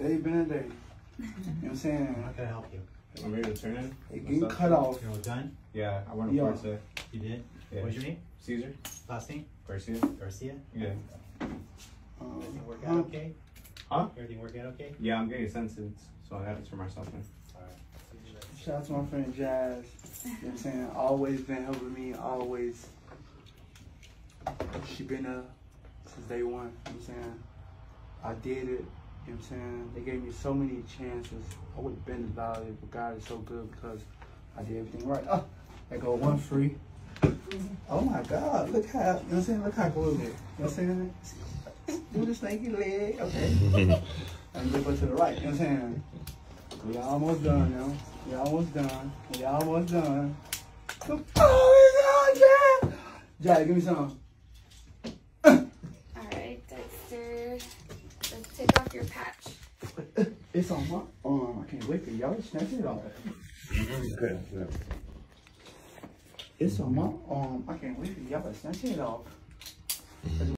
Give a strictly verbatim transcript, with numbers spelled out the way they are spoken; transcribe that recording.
Today been a day. You know what I'm saying? How can I help you? I'm ready to turn in. It getting cut off. You're all done? Yeah, I went to Yeah. court today. You did? Yeah. What's your name? Caesar. Last name? Garcia. Garcia? Yeah. Um, Everything work huh? out okay? Huh? Everything work out okay? Yeah, I'm getting sentenced, so I have to turn myself in. Alright. Shout out to my friend Jazz. You know what I'm saying? Always been helping me, always. She been there since day one. You know what I'm saying? I did it. You know what I'm saying? They gave me so many chances. I would have been about it, but God is so good because I did everything right. Oh, I go one free. Oh my God, look how, you know what I'm saying? Look how good it is. You know what I'm saying? Do the snaky leg, okay. And then go to the right, you know what I'm saying? We almost done, yo. We almost done. We almost done. Oh, it's on, Jack! Jack, give me some. Alright, Dexter. Let's take off your patch. It's on my arm. I can't wait for y'all to snatch it off. Okay. Yeah. It's on my arm. I can't wait for y'all to snatch it off.